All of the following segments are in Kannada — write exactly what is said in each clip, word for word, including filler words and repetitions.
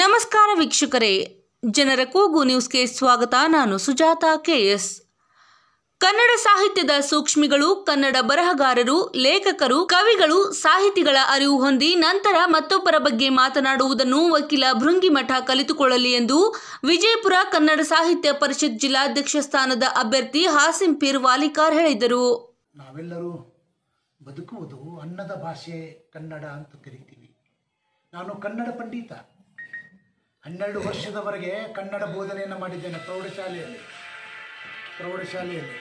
ನಮಸ್ಕಾರ ವೀಕ್ಷಕರೇ, ಜನರ ಕೂಗು ನ್ಯೂಸ್ಗೆ ಸ್ವಾಗತ. ನಾನು ಸುಜಾತ ಕೆಎಸ್. ಕನ್ನಡ ಸಾಹಿತ್ಯದ ಸೂಕ್ಷ್ಮಿಗಳು, ಕನ್ನಡ ಬರಹಗಾರರು, ಲೇಖಕರು, ಕವಿಗಳು, ಸಾಹಿತಿಗಳ ಅರಿವು ಹೊಂದಿ ನಂತರ ಮತ್ತೊಬ್ಬರ ಬಗ್ಗೆ ಮಾತನಾಡುವುದನ್ನು ವಕೀಲ ಭೃಂಗಿಮಠ ಕಲಿತುಕೊಳ್ಳಲಿ ಎಂದು ವಿಜಯಪುರ ಕನ್ನಡ ಸಾಹಿತ್ಯ ಪರಿಷತ್ ಜಿಲ್ಲಾಧ್ಯಕ್ಷ ಸ್ಥಾನದ ಅಭ್ಯರ್ಥಿ ಹಾಸಿಂ ಪೀರ್ ವಾಲಿಕಾರ್ ಹೇಳಿದರು. ನಾವೆಲ್ಲರೂ ಬದುಕುವುದು ಅನ್ನದ ಭಾಷೆ ಕನ್ನಡ ಅಂತ ಕರಿತೀವಿ. ನಾನು ಕನ್ನಡ ಪಂಡಿತ. ಹನ್ನೆರಡು ವರ್ಷದವರೆಗೆ ಕನ್ನಡ ಬೋಧನೆಯನ್ನು ಮಾಡಿದ್ದೇನೆ ಪ್ರೌಢಶಾಲೆಯಲ್ಲಿ ಪ್ರೌಢಶಾಲೆಯಲ್ಲಿ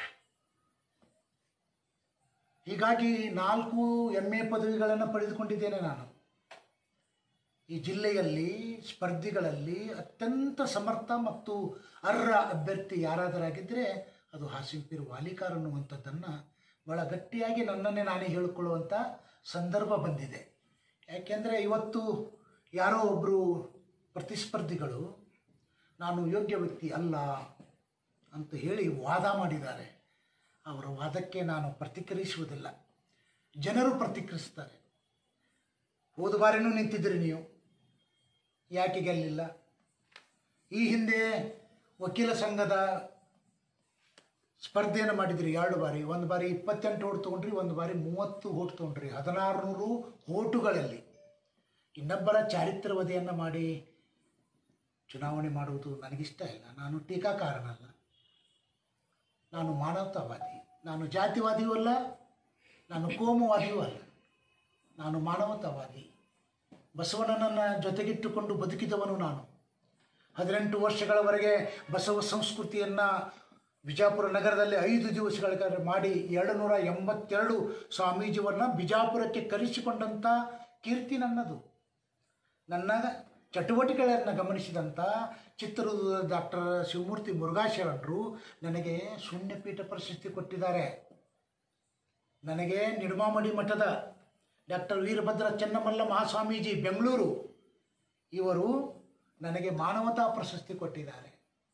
ಹೀಗಾಗಿ ನಾಲ್ಕು ಎಮ್ ಎ ಪದವಿಗಳನ್ನು ಪಡೆದುಕೊಂಡಿದ್ದೇನೆ. ನಾನು ಈ ಜಿಲ್ಲೆಯಲ್ಲಿ ಸ್ಪರ್ಧಿಗಳಲ್ಲಿ ಅತ್ಯಂತ ಸಮರ್ಥ ಮತ್ತು ಅರ್ಹ ಅಭ್ಯರ್ಥಿ ಯಾರಾದರಾಗಿದ್ದರೆ ಅದು ಹಾಸಿಂ ಪೀರ್ ವಾಲಿಕಾರ್ ಅನ್ನುವಂಥದ್ದನ್ನು ಭಾಳ ಗಟ್ಟಿಯಾಗಿ ನನ್ನನ್ನೇ ನಾನೇ ಹೇಳಿಕೊಳ್ಳುವಂಥ ಸಂದರ್ಭ ಬಂದಿದೆ. ಯಾಕೆಂದರೆ ಇವತ್ತು ಯಾರೋ ಒಬ್ಬರು ಪ್ರತಿಸ್ಪರ್ಧಿಗಳು ನಾನು ಯೋಗ್ಯ ವ್ಯಕ್ತಿ ಅಲ್ಲ ಅಂತ ಹೇಳಿ ವಾದ ಮಾಡಿದ್ದಾರೆ. ಅವರ ವಾದಕ್ಕೆ ನಾನು ಪ್ರತಿಕ್ರಿಯಿಸುವುದಿಲ್ಲ, ಜನರು ಪ್ರತಿಕ್ರಿಯಿಸ್ತಾರೆ. ಹೋದ ಬಾರಿನೂ ನಿಂತಿದ್ರಿ ನೀವು, ಯಾಕೆ ಗೆಲ್ಲಿಲ್ಲ? ಈ ಹಿಂದೆ ವಕೀಲ ಸಂಘದ ಸ್ಪರ್ಧೆಯನ್ನು ಮಾಡಿದ್ರಿ ಎರಡು ಬಾರಿ. ಒಂದು ಬಾರಿ ಇಪ್ಪತ್ತೆಂಟು ಓಟ್ ತೊಗೊಂಡ್ರಿ, ಒಂದು ಬಾರಿ ಮೂವತ್ತು ಓಟ್ ತೊಗೊಂಡ್ರಿ. ಹದಿನಾರು ನೂರು ಓಟುಗಳಲ್ಲಿ ಇನ್ನೊಬ್ಬರ ಚಾರಿತ್ರ್ಯವಧೆಯನ್ನು ಮಾಡಿ ಚುನಾವಣೆ ಮಾಡುವುದು ನನಗಿಷ್ಟ ಇಲ್ಲ. ನಾನು ಟೀಕಾಕಾರನಲ್ಲ, ನಾನು ಮಾನವತಾವಾದಿ. ನಾನು ಜಾತಿವಾದಿಯೂ ಅಲ್ಲ, ನಾನು ಕೋಮುವಾದಿಯೂ ಅಲ್ಲ, ನಾನು ಮಾನವತಾವಾದಿ. ಬಸವಣ್ಣನನ್ನು ಜೊತೆಗಿಟ್ಟುಕೊಂಡು ಬದುಕಿದವನು ನಾನು. ಹದಿನೆಂಟು ವರ್ಷಗಳವರೆಗೆ ಬಸವ ಸಂಸ್ಕೃತಿಯನ್ನು ಬಿಜಾಪುರ ನಗರದಲ್ಲಿ ಐದು ದಿವಸಗಳ ಮಾಡಿ ಎರಡು ನೂರ ಎಂಬತ್ತೆರಡು ಸ್ವಾಮೀಜಿಯನ್ನು ಬಿಜಾಪುರಕ್ಕೆ ಕರೆಸಿಕೊಂಡಂಥ ಕೀರ್ತಿ ನನ್ನದು. ನನ್ನ ಚಟುವಟಿಕೆಗಳನ್ನು ಗಮನಿಸಿದಂಥ ಚಿತ್ರದುರ್ಗದ ಡಾಕ್ಟರ್ ಶಿವಮೂರ್ತಿ ಮುರುಘಾಶರಣರು ನನಗೆ ಶೂನ್ಯಪೀಠ ಪ್ರಶಸ್ತಿ ಕೊಟ್ಟಿದ್ದಾರೆ. ನನಗೆ ನಿಡಮಾಮಡಿ ಮಠದ ಡಾಕ್ಟರ್ ವೀರಭದ್ರ ಚೆನ್ನಮಲ್ಲ ಮಹಾಸ್ವಾಮೀಜಿ ಬೆಂಗಳೂರು ಇವರು ನನಗೆ ಮಾನವತಾ ಪ್ರಶಸ್ತಿ ಕೊಟ್ಟಿದ್ದಾರೆ.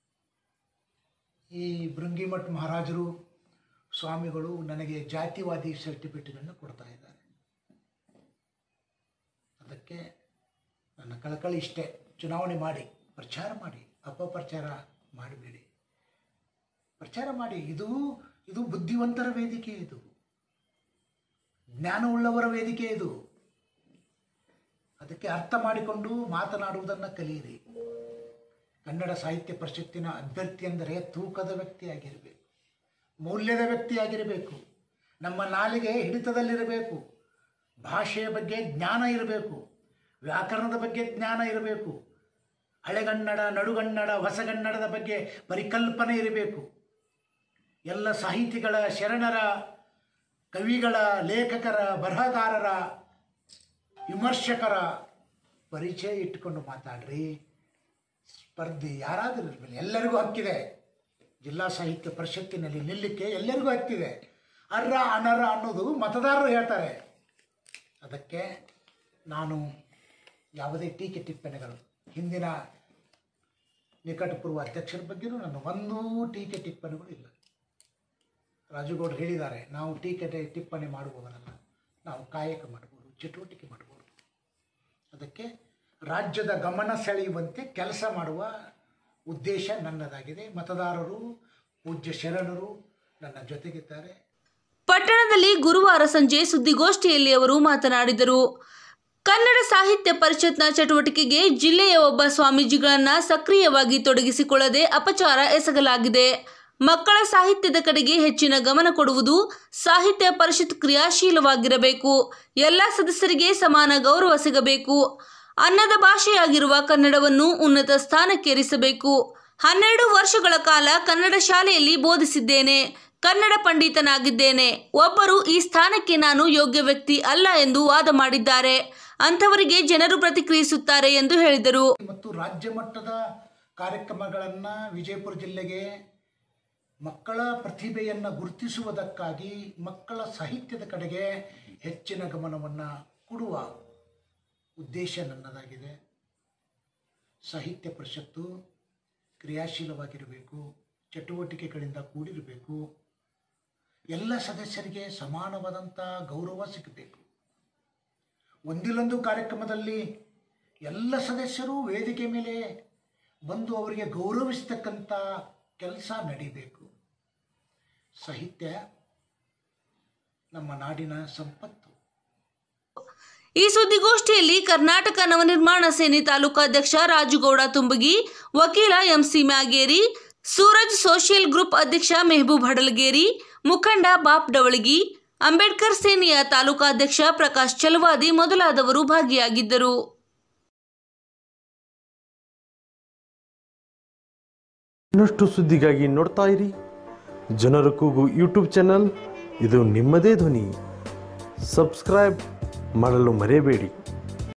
ಈ ಭೃಂಗಿಮಠ ಮಹಾರಾಜರು ಸ್ವಾಮಿಗಳು ನನಗೆ ಜಾತಿವಾದಿ ಸರ್ಟಿಫಿಕೇಟನ್ನು ಕೊಡ್ತಾ ಇದ್ದಾರೆ. ಅದಕ್ಕೆ ನನ್ನ ಕಳಕಳಿ ಇಷ್ಟೇ, ಚುನಾವಣೆ ಮಾಡಿ, ಪ್ರಚಾರ ಮಾಡಿ, ಅಪಪ್ರಚಾರ ಮಾಡಬೇಡಿ, ಪ್ರಚಾರ ಮಾಡಿ. ಇದು ಇದು ಬುದ್ಧಿವಂತರ ವೇದಿಕೆ, ಇದು ಜ್ಞಾನವುಳ್ಳವರ ವೇದಿಕೆ. ಇದು ಅದಕ್ಕೆ ಅರ್ಥ ಮಾಡಿಕೊಂಡು ಮಾತನಾಡುವುದನ್ನು ಕಲಿಯಿರಿ. ಕನ್ನಡ ಸಾಹಿತ್ಯ ಪರಿಷತ್ತಿನ ಅಭ್ಯರ್ಥಿ ಅಂದರೆ ತೂಕದ ವ್ಯಕ್ತಿಯಾಗಿರಬೇಕು, ಮೌಲ್ಯದ ವ್ಯಕ್ತಿಯಾಗಿರಬೇಕು, ನಮ್ಮ ನಾಲಿಗೆ ಹಿಡಿತದಲ್ಲಿರಬೇಕು, ಭಾಷೆಯ ಬಗ್ಗೆ ಜ್ಞಾನ ಇರಬೇಕು, ವ್ಯಾಕರಣದ ಬಗ್ಗೆ ಜ್ಞಾನ ಇರಬೇಕು, ಹಳೆಗನ್ನಡ, ನಡುಗನ್ನಡ, ಹೊಸಗನ್ನಡದ ಬಗ್ಗೆ ಪರಿಕಲ್ಪನೆ ಇರಬೇಕು. ಎಲ್ಲ ಸಾಹಿತಿಗಳ, ಶರಣರ, ಕವಿಗಳ, ಲೇಖಕರ, ಬರಹಗಾರರ, ವಿಮರ್ಶಕರ ಪರಿಚಯ ಇಟ್ಟುಕೊಂಡು ಮಾತಾಡ್ರಿ. ಸ್ಪರ್ಧೆ ಯಾರಾದರೂ ಇರಲಿ, ಎಲ್ಲರಿಗೂ ಹಕ್ಕಿದೆ. ಜಿಲ್ಲಾ ಸಾಹಿತ್ಯ ಪರಿಷತ್ತಿನಲ್ಲಿ ನಿಲ್ಲಕ್ಕೆ ಎಲ್ಲರಿಗೂ ಹಕ್ಕಿದೆ. ಅರ್ಹ ಅನರ್ಹ ಅನ್ನೋದು ಮತದಾರರು ಹೇಳ್ತಾರೆ. ಅದಕ್ಕೆ ನಾನು ಯಾವುದೇ ಟೀಕೆ ಟಿಪ್ಪಣಿಗಳು, ಹಿಂದಿನ ನಿಕಟಪೂರ್ವ ಅಧ್ಯಕ್ಷರ ಬಗ್ಗೆಯೂ ನನ್ನ ಒಂದೂ ಟೀಕೆ ಟಿಪ್ಪಣಿಗಳು ಇಲ್ಲ. ರಾಜುಗೌಡರು ಹೇಳಿದ್ದಾರೆ, ನಾವು ಟೀಕೆ ಟಿಪ್ಪಣಿ ಮಾಡುವವರಲ್ಲ, ನಾವು ಕಾಯಕ ಮಾಡ್ಬೋದು, ಚಟುವಟಿಕೆ ಮಾಡ್ಬೋದು. ಅದಕ್ಕೆ ರಾಜ್ಯದ ಗಮನ ಸೆಳೆಯುವಂತೆ ಕೆಲಸ ಮಾಡುವ ಉದ್ದೇಶ ನನ್ನದಾಗಿದೆ. ಮತದಾರರು, ಪೂಜ್ಯ ಶರಣರು ನನ್ನ ಜೊತೆಗಿದ್ದಾರೆ. ಪಟ್ಟಣದಲ್ಲಿ ಗುರುವಾರ ಸಂಜೆ ಸುದ್ದಿಗೋಷ್ಠಿಯಲ್ಲಿ ಅವರು ಮಾತನಾಡಿದರು. ಕನ್ನಡ ಸಾಹಿತ್ಯ ಪರಿಷತ್ನ ಚಟುವಟಿಕೆಗೆ ಜಿಲ್ಲೆಯ ಒಬ್ಬ ಸ್ವಾಮೀಜಿಗಳನ್ನ ಸಕ್ರಿಯವಾಗಿ ತೊಡಗಿಸಿಕೊಳ್ಳದೆ ಅಪಚಾರ ಎಸಗಲಾಗಿದೆ. ಮಕ್ಕಳ ಸಾಹಿತ್ಯದ ಕಡೆಗೆ ಹೆಚ್ಚಿನ ಗಮನ ಕೊಡುವುದು, ಸಾಹಿತ್ಯ ಪರಿಷತ್ ಕ್ರಿಯಾಶೀಲವಾಗಿರಬೇಕು, ಎಲ್ಲ ಸದಸ್ಯರಿಗೆ ಸಮಾನ ಗೌರವ ಸಿಗಬೇಕು, ಅನ್ನದ ಭಾಷೆಯಾಗಿರುವ ಕನ್ನಡವನ್ನು ಉನ್ನತ ಸ್ಥಾನಕ್ಕೇರಿಸಬೇಕು. ಹನ್ನೆರಡು ವರ್ಷಗಳ ಕಾಲ ಕನ್ನಡ ಶಾಲೆಯಲ್ಲಿ ಬೋಧಿಸಿದ್ದೇನೆ, ಕನ್ನಡ ಪಂಡಿತನಾಗಿದ್ದೇನೆ. ಒಬ್ಬರು ಈ ಸ್ಥಾನಕ್ಕೆ ನಾನು ಯೋಗ್ಯ ವ್ಯಕ್ತಿ ಅಲ್ಲ ಎಂದು ವಾದ ಮಾಡಿದ್ದಾರೆ. ಅಂಥವರಿಗೆ ಜನರು ಪ್ರತಿಕ್ರಿಯಿಸುತ್ತಾರೆ ಎಂದು ಹೇಳಿದರು. ಮತ್ತು ರಾಜ್ಯ ಮಟ್ಟದ ಕಾರ್ಯಕ್ರಮಗಳನ್ನು ವಿಜಯಪುರ ಜಿಲ್ಲೆಗೆ ಮಕ್ಕಳ ಪ್ರತಿಭೆಯನ್ನು ಗುರುತಿಸುವುದಕ್ಕಾಗಿ ಮಕ್ಕಳ ಸಾಹಿತ್ಯದ ಕಡೆಗೆ ಹೆಚ್ಚಿನ ಗಮನವನ್ನು ಕೊಡುವ ಉದ್ದೇಶ ನನ್ನದಾಗಿದೆ. ಸಾಹಿತ್ಯ ಪರಿಷತ್ತು ಕ್ರಿಯಾಶೀಲವಾಗಿರಬೇಕು, ಚಟುವಟಿಕೆಗಳಿಂದ ಕೂಡಿರಬೇಕು, ಎಲ್ಲ ಸದಸ್ಯರಿಗೆ ಸಮಾನವಾದಂಥ ಗೌರವ ಸಿಗಬೇಕು. ಒಂದಿಲ್ಲೊಂದು ಕಾರ್ಯಕ್ರಮದಲ್ಲಿ ಎಲ್ಲ ಸದಸ್ಯರು ವೇದಿಕೆ ಮೇಲೆ ಬಂದು ಅವರಿಗೆ ಗೌರವಿಸ್ತಕ್ಕಂಥ ಕೆಲಸ ನಡಿಬೇಕು. ಸಾಹಿತ್ಯ ನಮ್ಮ ನಾಡಿನ ಸಂಪತ್ತು. ಈ ಸುದ್ದಿಗೋಷ್ಠಿಯಲ್ಲಿ ಕರ್ನಾಟಕ ನವನಿರ್ಮಾಣ ಸೇನೆ ತಾಲೂಕಾಧ್ಯಕ್ಷ ರಾಜುಗೌಡ ತುಂಬಗಿ, ವಕೀಲ MC Myageri, Suraj social group ಅಧ್ಯಕ್ಷ ಮೆಹಬೂಬ್ ಹಡಲಗೇರಿ, ಮುಖಂಡ ಬಾಪ್ ಡವಳಗಿ, ಅಂಬೇಡ್ಕರ್ ಸೇನೆಯ ತಾಲೂಕಾಧ್ಯಕ್ಷ ಪ್ರಕಾಶ್ ಚಲವಾದಿ ಮೊದಲಾದವರು ಭಾಗಿಯಾಗಿದ್ದರು. ಇನ್ನಷ್ಟು ಸುದ್ದಿಗಾಗಿ ನೋಡ್ತಾ ಇರಿ ಜನರ ಕೂಗು ಯೂಟ್ಯೂಬ್ ಚಾನಲ್. ಇದು ನಿಮ್ಮದೇ ಧ್ವನಿ. ಸಬ್ಸ್ಕ್ರೈಬ್ ಮಾಡಲು ಮರೆಯಬೇಡಿ.